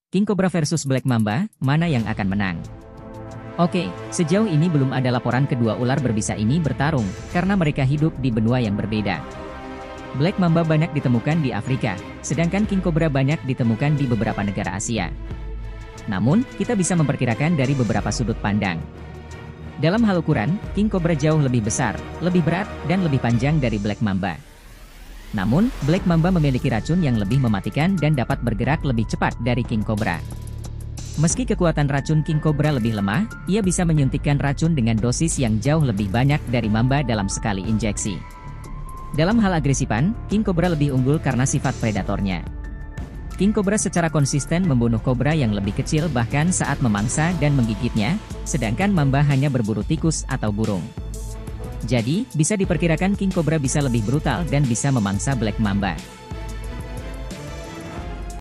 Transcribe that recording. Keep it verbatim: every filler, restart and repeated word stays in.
King Cobra versus Black Mamba, mana yang akan menang? Oke, sejauh ini belum ada laporan kedua ular berbisa ini bertarung, karena mereka hidup di benua yang berbeda. Black Mamba banyak ditemukan di Afrika, sedangkan King Cobra banyak ditemukan di beberapa negara Asia. Namun, kita bisa memperkirakan dari beberapa sudut pandang. Dalam hal ukuran, King Cobra jauh lebih besar, lebih berat, dan lebih panjang dari Black Mamba. Namun, Black Mamba memiliki racun yang lebih mematikan dan dapat bergerak lebih cepat dari King Cobra. Meski kekuatan racun King Cobra lebih lemah, ia bisa menyuntikkan racun dengan dosis yang jauh lebih banyak dari Mamba dalam sekali injeksi. Dalam hal agresipan, King Cobra lebih unggul karena sifat predatornya. King Cobra secara konsisten membunuh kobra yang lebih kecil bahkan saat memangsa dan menggigitnya, sedangkan Mamba hanya berburu tikus atau burung. Jadi, bisa diperkirakan King Cobra bisa lebih brutal dan bisa memangsa Black Mamba.